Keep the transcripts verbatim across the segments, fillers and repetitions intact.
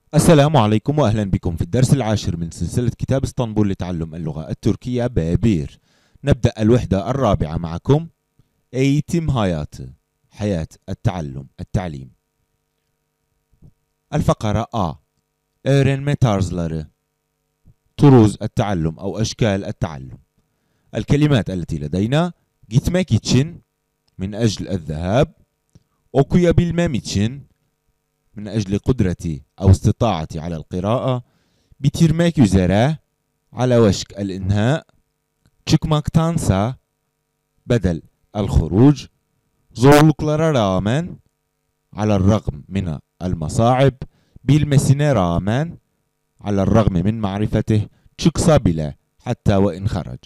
السلام عليكم وأهلا بكم في الدرس العاشر من سلسلة كتاب اسطنبول لتعلم اللغة التركية ببير. نبدأ الوحدة الرابعة معكم. Eğitim hayatı، حياة التعلم التعليم. الفقرة A. öğrenme tarzları، طرز التعلم أو أشكال التعلم. الكلمات التي لدينا: gitmek için من أجل الذهاب، okuyabilmem için من أجل قدرتي أو استطاعتي على القراءة، bitirmek üzere على وشك الإنهاء، çıkmaktansa بدل الخروج، zorluklara rağmen على الرغم من المصاعب، bilmesine rağmen على الرغم من معرفته، çıksa bile حتى وإن خرج.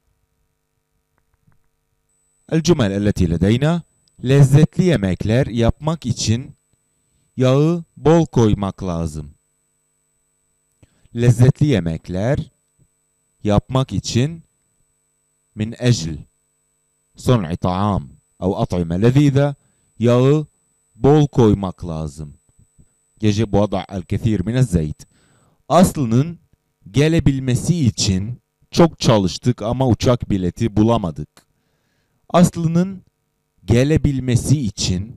الجمل التي لدينا: lezzetli yemekler yapmak için yağı bol koymak lazım. Lezzetli yemekler yapmak için من أجل صنع طعام أو أطعمة لذيذة yağı bol koymak lazım. يجب وضع الكثير من الزيت. Aslı'nın gelebilmesi için çok çalıştık ama uçak bileti bulamadık. Aslı'nın gelebilmesi için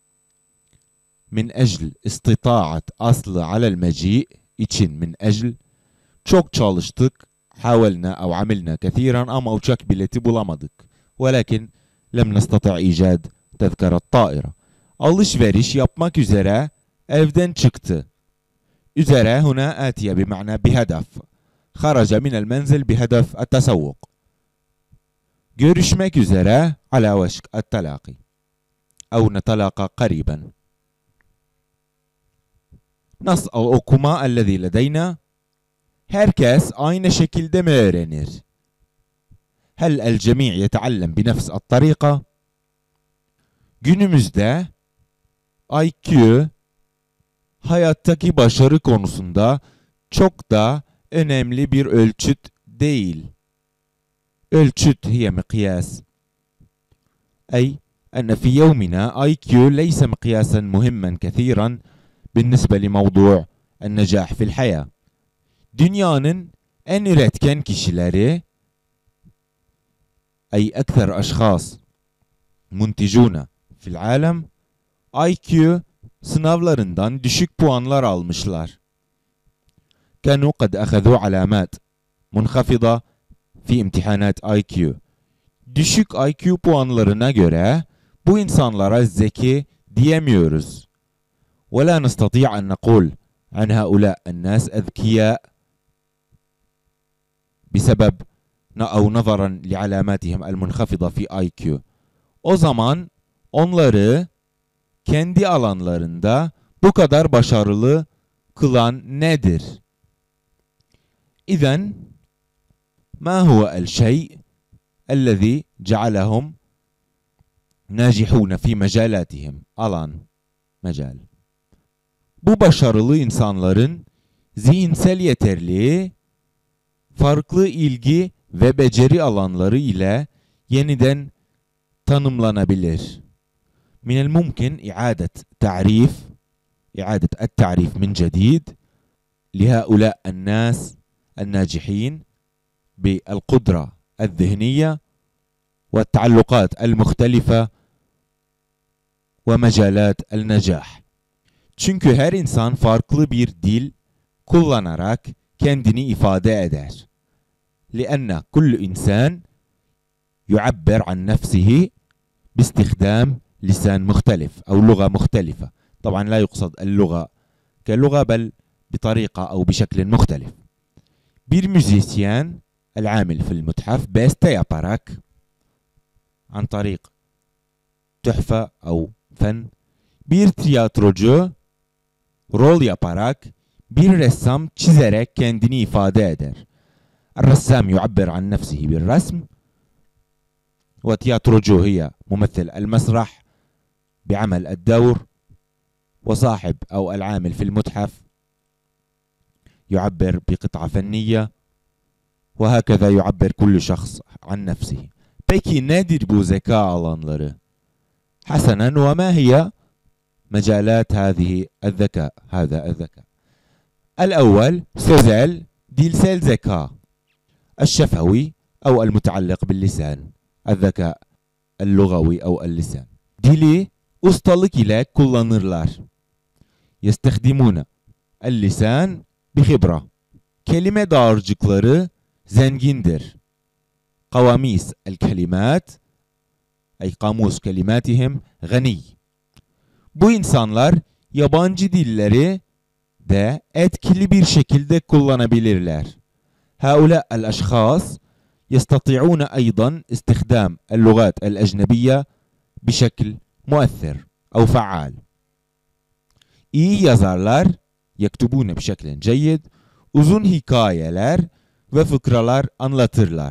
من أجل استطاعة أصل على المجيء için من أجل çok çalıştık حاولنا أو عملنا كثيرا ama uçak bileti bulamadık. ولكن لم نستطع إيجاد تذكرة طائرة. alışveriş yapmak üzere evden çıktı. üzere هنا آتية بمعنى بهدف. خرج من المنزل بهدف التسوق. görüşmek üzere على وشك التلاقي أو نتلاقى قريبا. نص أو okuma الذي لدينا: herkes aynı şekilde mi öğrenir؟ هل الجميع يتعلم بنفس الطريقة؟ günümüzde I Q hayattaki başarı konusunda çok da önemli bir ölçüt değil. ölçüt هي مقياس، أي أن في يومنا I Q ليس مقياسا مهما كثيرا بالنسبة لموضوع النجاح في الحياة. Dünyanın en üretken kişileri أي أكثر أشخاص منتجون في العالم I Q sınavlarından düşük puanlar almışlar. كانوا قد أخذوا علامات منخفضة في امتحانات I Q. Düşük I Q puanlarına göre bu insanlara zeki diyemiyoruz. ولا نستطيع أن نقول عن هؤلاء الناس أذكياء بسبب أو نظرا لعلاماتهم المنخفضة في I Q. O zaman onları kendi alanlarında bu kadar başarılı kılan nedir? إذن ما هو الشيء الذي جعلهم ناجحون في مجالاتهم؟ alan, مجال. Bu başarılı insanların zihinsel yeterliği farklı ilgi ve beceri alanları ile yeniden tanımlanabilir. من الممكن إعادة تعريف إعادة التعريف من جديد لهؤلاء الناس الناجحين بالقدرة الذهنية والتعلقات المختلفة ومجالات النجاح. Çünkü her insan farklı bir dil kullanarak kendini ifade eder. لأن كل إنسان يعبر عن نفسه باستخدام لسان مختلف أو لغة مختلفة. طبعا لا يقصد اللغة كلغة بل بطريقة أو بشكل مختلف. Bir müzisyen العامل في المتحف beste yaparak عن طريق تحفة أو فن. Bir tiyatrocu rol yaparak, bir ressam çizerek kendini ifade eder. الرسام يعبر عن نفسه بالرسم، وتياتروجو هي ممثل المسرح بعمل الدور، وصاحب أو العامل في المتحف يعبر بقطعة فنية، وهكذا يعبر كل شخص عن نفسه. Peki nedir bu zeka alanları؟ حسنا، وما هي مجالات هذه الذكاء هذا الذكاء؟ الأول sözel, dilsel zeka. الشفوي أو المتعلق باللسان. الذكاء اللغوي أو اللسان. Dili ustalık ile kullanırlar. يستخدمون اللسان بخبرة. Kelime dağarcıkları zengindir. قواميس الكلمات أي قاموس كلماتهم غني. Bu insanlar yabancı dilleri de etkili bir şekilde kullanabilirler. هؤلاء الأشخاص يستطيعون أيضا استخدام اللغات الأجنبية بشكل مؤثر أو فعال. İyi yazarlar يكتبون بشكل جيد. Uzun hikayeler ve fıkralar anlatırlar.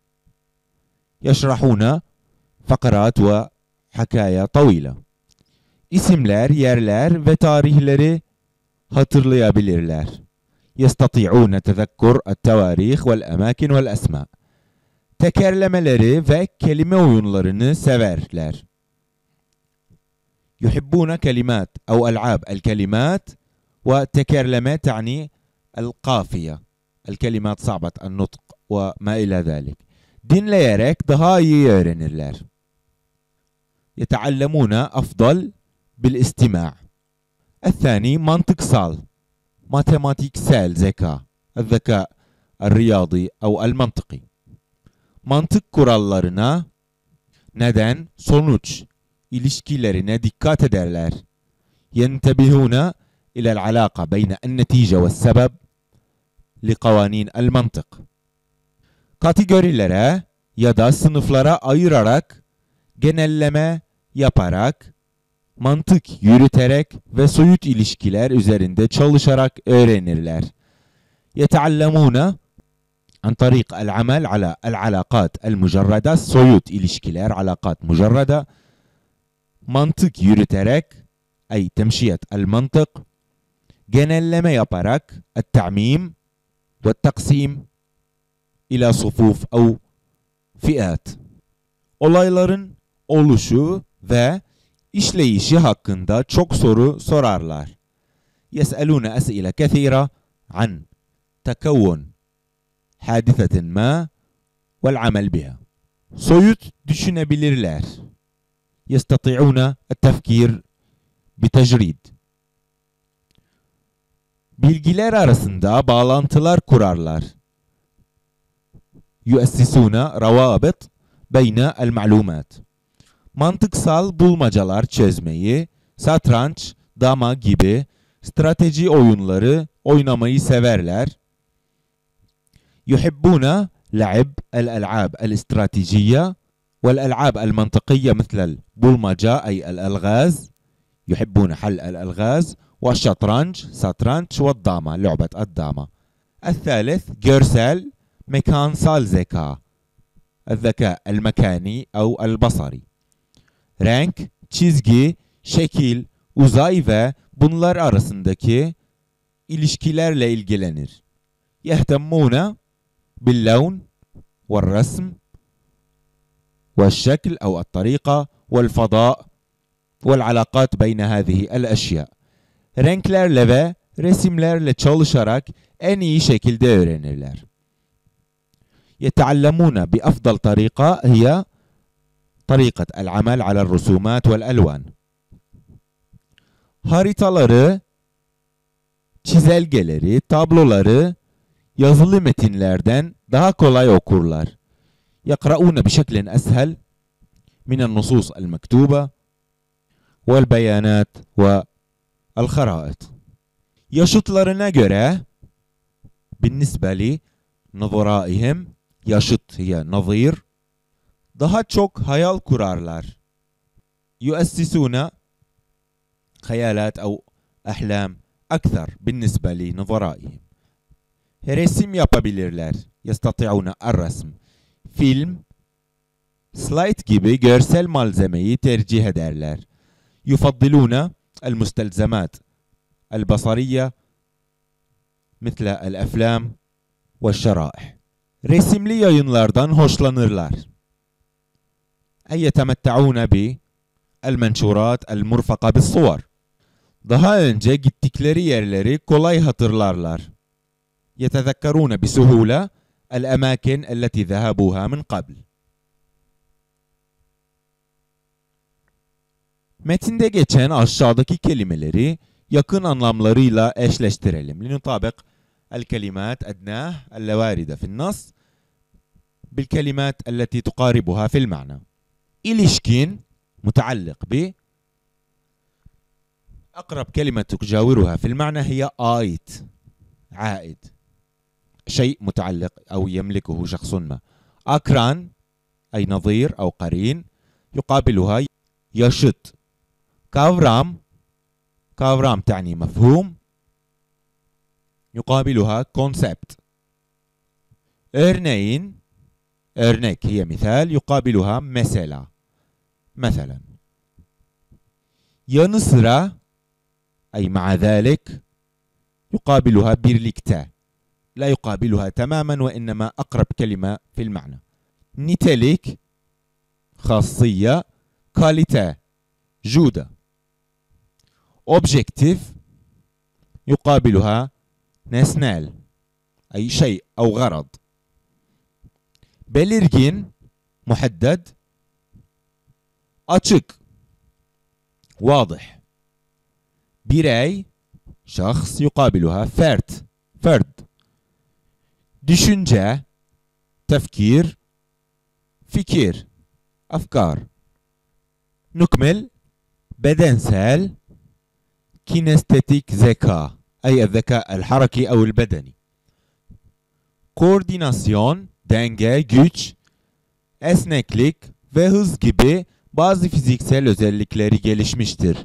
يشرحون فقرات وحكايا طويلة. İsimler, yerler ve tarihleri hatırlayabilirler. يستطيعون تذكر التواريخ والأماكن والأسماء. Tekerlemeleri ve kelime oyunlarını severler. يحبون كلمات أو ألعاب الكلمات وتكرلمة تعني القافية. الكلمات صعبة النطق وما إلى ذلك. Dinleyerek daha iyi öğrenirler. يتعلمون أفضل بالاستماع. الثاني mantıksal, matematiksel zeka. الذكاء الرياضي أو المنطقي. Mantık kurallarına, neden, sonuç, ilişkilerine dikkat ederler. ينتبهون إلى العلاقة بين النتيجة والسبب لقوانين المنطق. Kategorilere ya da sınıflara ayırarak, genelleme yaparak, mantık yürüterek ve soyut ilişkiler üzerinde çalışarak öğrenirler. يتعلمون عن طريق العمل على العلاقات المجردة. soyut ilişkiler, علاقات مجردة. Mantık yürüterek, أي تمشية المنطق. genelleme yaparak, التعميم والتقسيم إلى صفوف أو فئات. Olayların oluşu ve işleyişi hakkında çok soru sorarlar. يسألون أسئلة كثيرة عن تكون حادثة ما والعمل بها. Soyut düşünebilirler. يستطيعون التفكير بتجريد. Bilgiler arasında bağlantılar kurarlar. يؤسسون روابط بين المعلومات. Mantıksal bulmacalar çözmeyi, satranç, dama gibi strateji oyunları oynamayı severler. يحبون لعب الألعاب الاستراتيجية والألعاب المنطقية مثل البولمجة أي الألغاز. يحبون حل الألغاز والشطرنج ساترانج والداما لعبة الداما. الثالث görsel mekansal zeka. الذكاء المكاني أو البصري. Renk, çizgi, şekil, uzay ve bunlar arasındaki ilişkilerle ilgilenir. يهتمون باللون والرسم والشكل أو الطريقة والفضاء والعلاقات بين هذه الأشياء. Renklerle ve resimlerle çalışarak en iyi şekilde öğrenirler. يتعلمون بأفضل طريقة هي طريقة العمل على الرسومات والألوان. Haritaları, çizelgeleri, tabloları yazılı metinlerden daha kolay okurlar. يقرؤون بشكل أسهل من النصوص المكتوبة والبيانات والخرائط. Yaşıtlarına göre بالنسبة لنظرائهم yaşıt هي نظير daha çok hayal kurarlar. يؤسسون خيالات أو أحلام أكثر بالنسبة لنظرائهم. Resim yapabilirler. يستطيعون الرسم. Film, slide gibi görsel malzemeyi tercih ederler. يفضلون المستلزمات البصرية مثل الأفلام والشرائح. Resimli yayınlardan hoşlanırlar. أي يتمتعون بالمنشورات المرفقة بالصور. Daha önce gittikleri yerleri kolay hatırlarlar. يتذكرون بسهولة الأماكن التي ذهبوها من قبل. Metinde geçen aşağıdaki kelimeleri yakın anlamlarıyla eşleştirelim. لنطابق الكلمات أدناه الواردة في النص بالكلمات التي تقاربها في المعنى. إلişkin متعلق ب أقرب كلمة تجاورها في المعنى هي آيت عائد شيء متعلق أو يملكه شخص ما. أكران أي نظير أو قرين يقابلها yaşıt. Kavram kavram تعني مفهوم يقابلها concept. örneğin örnek هي مثال يقابلها mesela مثلا. yanı sıra أي مع ذلك يقابلها birlikte لا يقابلها تماما وإنما أقرب كلمة في المعنى. nitelik خاصية kalite جودة. objektif يقابلها nesnel أي شيء أو غرض. belirgin محدد açık واضح. birey şahs يقابلها فرد فرد. düşünce تفكير fikir أفكار. نكمل bedensel kinestetik zeka أي الذكاء الحركي أو البدني. koordinasyon denge güç esneklik ve hız gibi bazı fiziksel özellikleri gelişmiştir.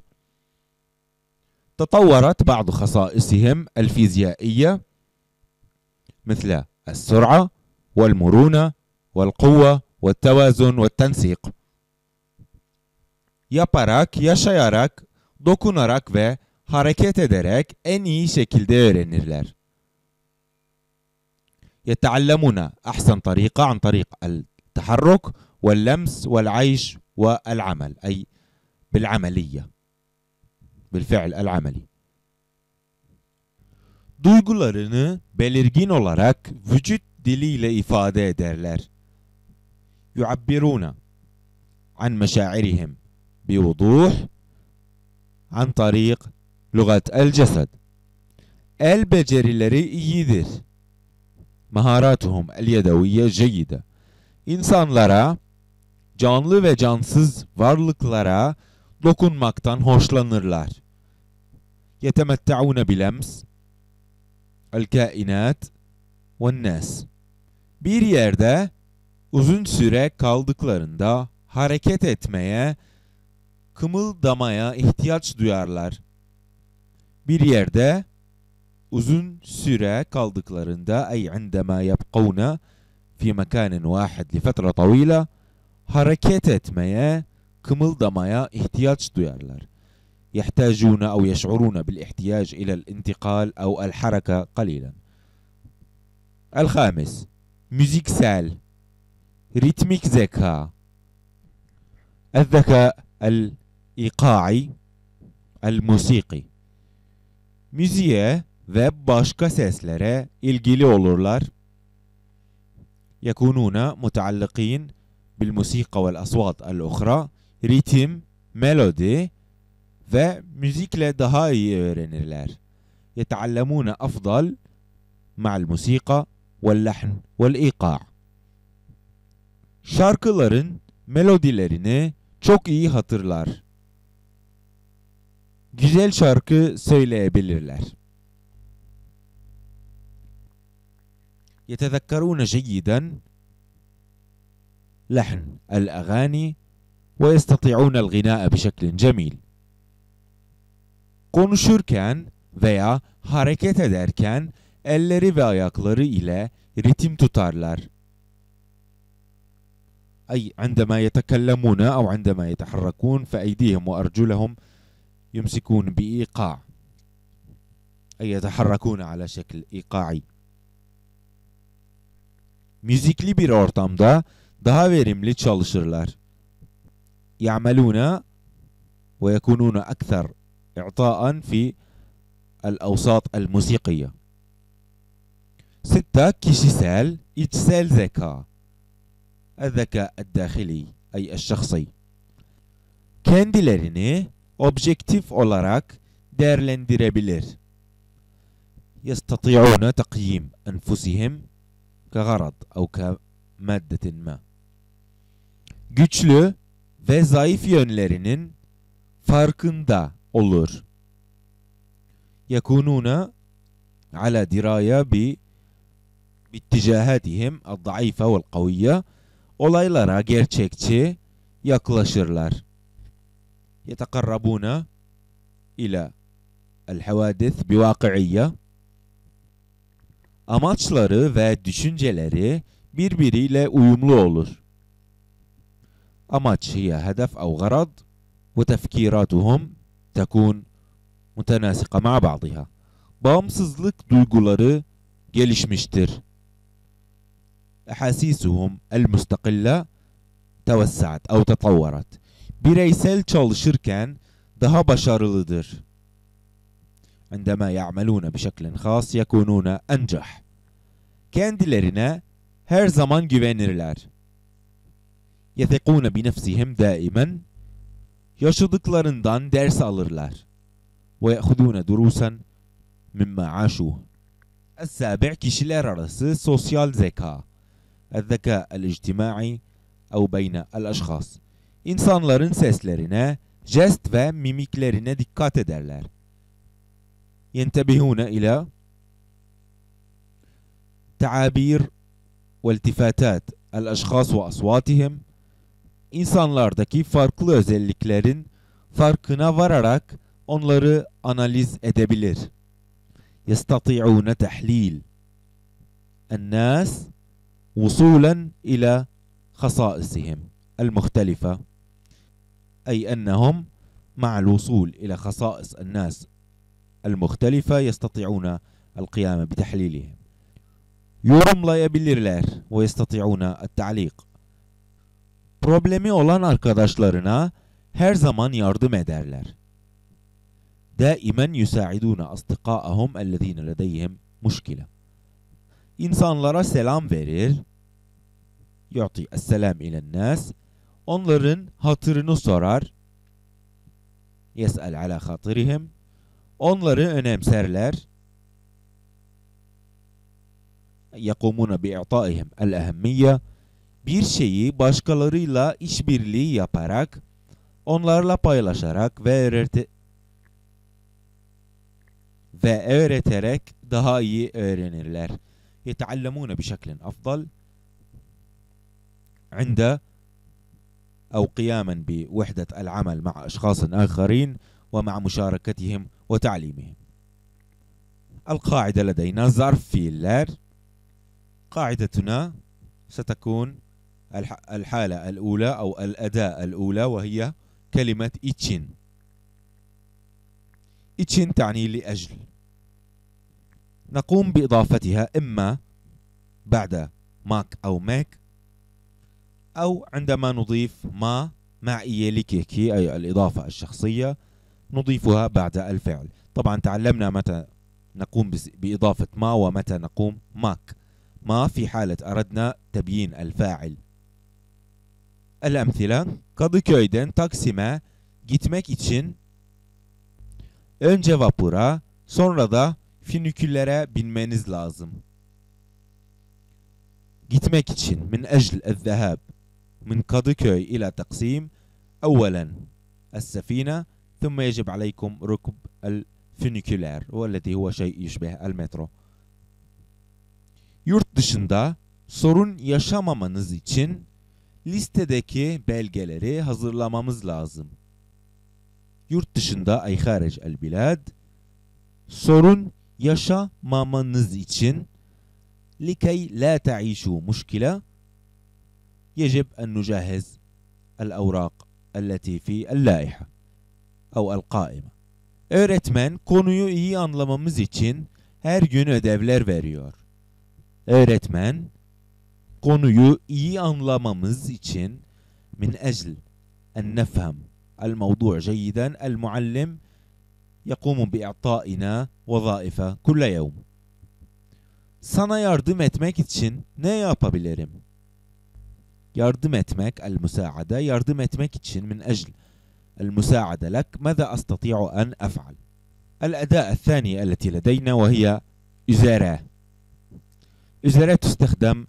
تطورت بعض خصائصهم الفيزيائية مثل السرعة والمرونة والقوة والتوازن والتنسيق. yaparak, yaşayarak, dokunarak ve hareket ederek en iyi şekilde öğrenirler. يتعلمون أحسن طريقة عن طريق التحرك واللمس والعيش والعمل أي بالعملية بالفعل العملي. duygularını belirgin olarak vücut diliyle ifade ederler. يعبرون عن مشاعرهم بوضوح عن طريق لغة الجسد. el becerileri iyidir. مهاراتهم اليدوية جيدة. İnsanlara, canlı ve cansız varlıklara dokunmaktan hoşlanırlar. يتمتعون بلمس الكائنات والناس. bir yerde uzun süre kaldıklarında hareket etmeye, kımıldamaya ihtiyaç duyarlar. Bir yerde uzun süre kaldıklarında أي عندما يبقون في مكان واحد لفترة طويلة hareket etmeye, kımıldamaya ihtiyaç duyarlar. يحتاجون أو يشعرون بالاحتياج إلى الانتقال أو الحركة قليلا. الخامس müziksel ritmik zeka. الذكاء الإيقاعي الموسيقي. Müziğe ve başka seslere ilgili olurlar. يكونون متعلقين بالموسيقى والأصوات الأخرى. ritim, melodi ve müzikle daha iyi öğrenirler. يتعلمون أفضل مع الموسيقى واللحن والإيقاع. Şarkıların melodilerini çok iyi hatırlar. Güzel şarkı söyleyebilirler. يتذكرون جيدا لحن الأغاني ويستطيعون الغناء بشكل جميل. Konuşurken veya hareket ederken elleri ve ayakları ile ritim tutarlar. أي عندما يتكلمون أو عندما يتحركون فأيديهم وأرجلهم يمسكون بإيقاع أي يتحركون على شكل إيقاعي. Müzikli bir ortamda daha verimli çalışırlar. يعملون ويكونون أكثر إعطاء في الأوساط الموسيقية. ستة kişisel içsel zeka, الذكاء الداخلي أي الشخصي. Kendilerini objektif olarak değerlendirebilir. يستطيعون تقييم أنفسهم كغرض أو كمادة ما. Güçlü ve zayıf yönlerinin farkında olur. يكونون على دراية ب باتجاهاتهم الضعيفة والقوية. Olaylara gerçekçi yaklaşırlar. يتقربون إلى الحوادث بواقعية. Amaçları ve düşünceleri birbiriyle uyumlu olur. amaç هي هدف أو غرض وتفكيراتهم تكون متناسقة مع بعضها. Bağımsızlık duyguları gelişmiştir. أحاسيسهم المستقلة توسعت أو تطورت. Bireysel çalışırken daha başarılıdır. عندما يعملون بشكل خاص يكونون أنجح. Kendilerine her zaman güvenirler. يثقون بنفسهم دائما. Yaşadıklarından ders alırlar. ويأخذون دروسا مما عاشوه. السابع kişiler arası sosyal zeka. الذكاء الاجتماعي أو بين الأشخاص. İnsanların seslerine, jest ve mimiklerine dikkat ederler. ينتبهون إلى تعابير والتفاتات الأشخاص وأصواتهم. İnsanlardaki farklı özelliklerin farkına vararak onları analiz edebilir. يستطيعون تحليل الناس وصولا إلى خصائصهم المختلفة. أي أنهم مع الوصول إلى خصائص الناس المختلفة يستطيعون القيام بتحليلهم. Yorumlayabilirler ve yestati'una et-ta'liq. Problemi olan arkadaşlarına her zaman yardım ederler. Daimen yusaiduna asdiqa'ahum ellezine ledeyhim muşkile. İnsanlara selam verir. Yu'ti es-selam ilen-nas. Onların hatırını sorar. Yes'el ala hatirihim. Onları önemserler. يقومون بإعطائهم الأهمية. Bir şeyi başkalarıyla işbirliği yaparak, onlarla paylaşarak ve öğrete ve öğreterek daha iyi öğrenirler. يتعلمون بشكل أفضل عند أو قياما بوحدة العمل مع أشخاص آخرين ومع مشاركتهم وتعليمهم. القاعدة لدينا ظرف fiiller. قاعدتنا ستكون الحالة الأولى أو الأداة الأولى وهي كلمة için. için تعني لأجل. نقوم بإضافتها إما بعد ماك أو ماك أو عندما نضيف ما مع إياليكيكي أي الإضافة الشخصية نضيفها بعد الفعل. طبعا تعلمنا متى نقوم بإضافة ما ومتى نقوم ماك. ما في حالة أردنا تبيين الفاعل. الأمثلة: Kadıköy'den Taksim'e gitmek için önce vapura, sonra da finiküllere binmeniz lazım. Gitmek için من أجل الذهاب من كادوكوي إلى تقسيم أولا السفينة ثم يجب عليكم ركب الفينيكولار والذي هو شيء يشبه المترو. Yurt dışında sorun yaşamamanız için listedeki belgeleri hazırlamamız lazım. Yurt dışında ay haric el bilad, sorun yaşamamanız için likey la ta'ishu mushkila يجب أن نجهز الأوراق التي في اللائحة أو القائمة. Öğretmen konuyu iyi anlamamız için her gün ödevler veriyor. Öğretmen konuyu iyi anlamamız için من أجل أن نفهم الموضوع جيدا المعلم يقوم بإعطائنا وظائف كل يوم. Sana yardım etmek için ne yapabilirim? Yardım etmek المساعدة. yardım etmek için من أجل المساعدة لك. ماذا أستطيع أن أفعل؟ الأداة الثانية التي لدينا وهي üzere. üzere تستخدم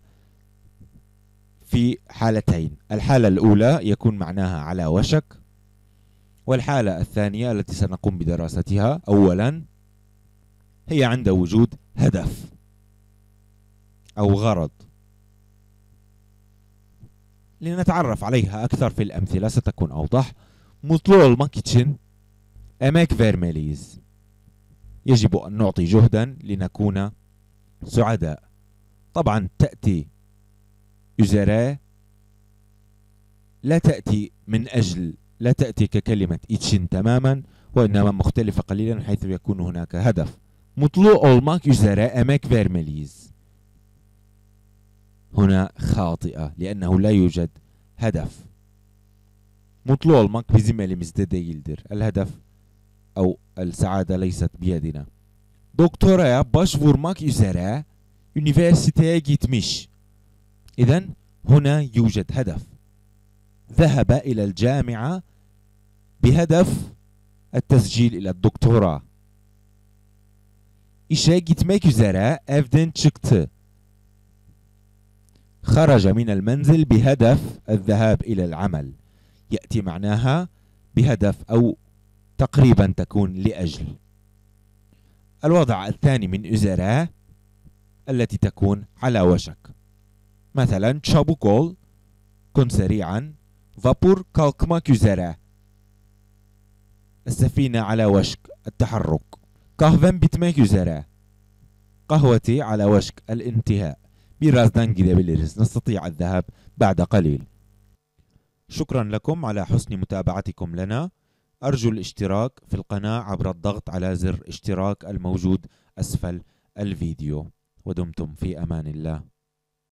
في حالتين. الحالة الأولى يكون معناها على وشك، والحالة الثانية التي سنقوم بدراستها أولا هي عند وجود هدف أو غرض. لنتعرف عليها أكثر في الأمثلة ستكون أوضح. Mutlu olmak için emek vermeliyiz. يجب أن نعطي جهدا لنكون سعداء. طبعا تأتي üzere لا تأتي من أجل، لا تأتي ككلمة için تماما، وإنما مختلفة قليلا حيث يكون هناك هدف. Mutlu olmak üzere emek vermeliyiz. هنا خاطئة لأنه لا يوجد هدف. Mutlu olmak bizim elimizde değildir. الهدف أو السعادة ليست بيدنا. Doktoraya başvurmak üzere üniversiteye gitmiş. إذن هنا يوجد هدف. ذهب إلى الجامعة بهدف التسجيل إلى الدكتوراه. İşe gitmek üzere evden çıktı. خرج من المنزل بهدف الذهاب إلى العمل. يأتي معناها بهدف أو تقريبا تكون لأجل. الوضع الثاني من üzere التي تكون على وشك. مثلا çabuk ol، كن سريعا. vapur kalkmak üzere. السفينة على وشك التحرك. kahvem bitmek üzere. قهوتي على وشك الانتهاء. birazdan gidebiliriz. نستطيع الذهاب بعد قليل. شكرا لكم على حسن متابعتكم لنا. أرجو الاشتراك في القناة عبر الضغط على زر اشتراك الموجود أسفل الفيديو. ودمتم في أمان الله.